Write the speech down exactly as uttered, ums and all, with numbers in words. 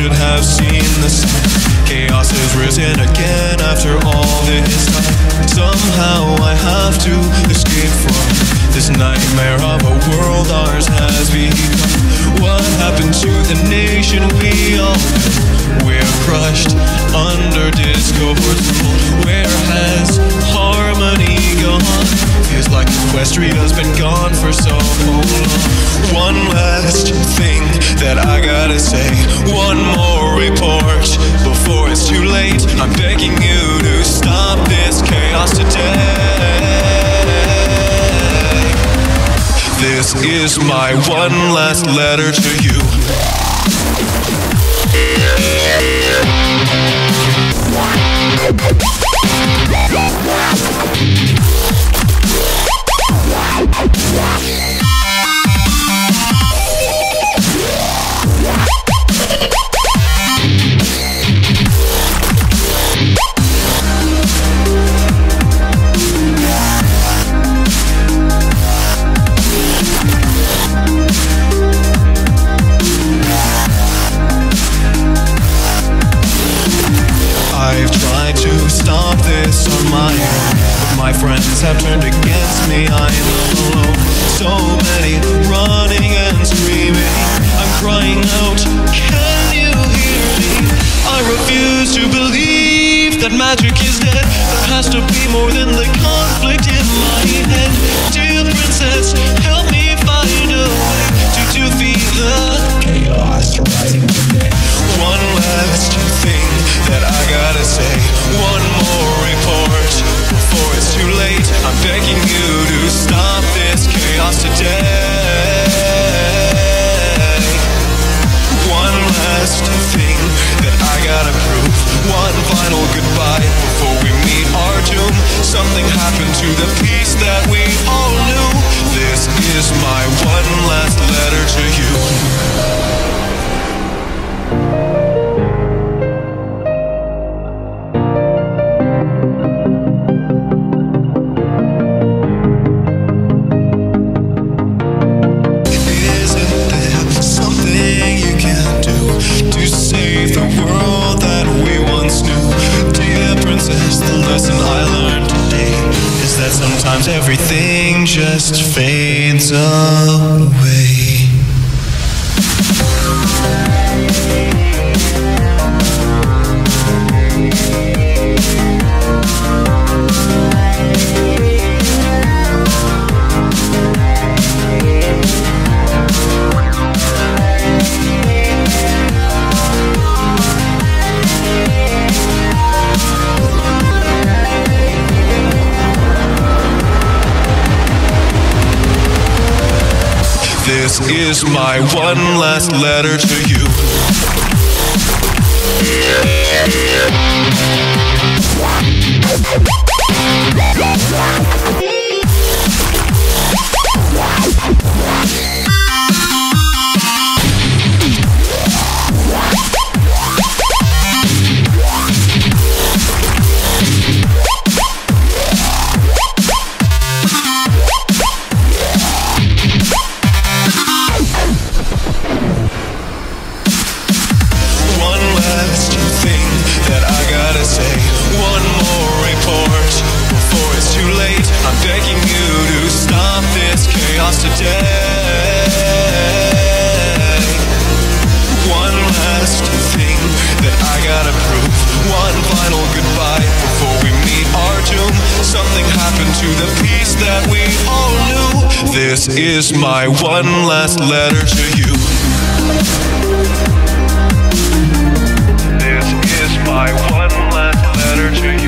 should have seen the sign. Chaos has risen again after all this time. Somehow I have to escape from this nightmare of a world ours has become. What happened to the nation we all knew? We're crushed under discord's rule. Where has harmony gone? Feels like Equestria's been gone for so long. One last thing that I gotta say, one more report before it's too late. I'm begging you to stop this chaos today. This is my one last letter to you. Stop this on my own, but my friends have turned against me. I'm alone. So many running and screaming. I'm crying out, can you hear me? I refuse to believe that magic is dead. There has to be more than the conflict in my head. Dear princess, help me find a way to defeat the chaos rising today. One last thing that I gotta say, one more report before it's too late. I'm begging you to stop this chaos today. One last thing that I gotta prove, one final goodbye before we meet our doom. Something happened to the peace that we all knew. This is my one last letter to you. Sometimes everything just fades away. This is my one last letter to you. This is my one last letter to you. This is my one last letter to you.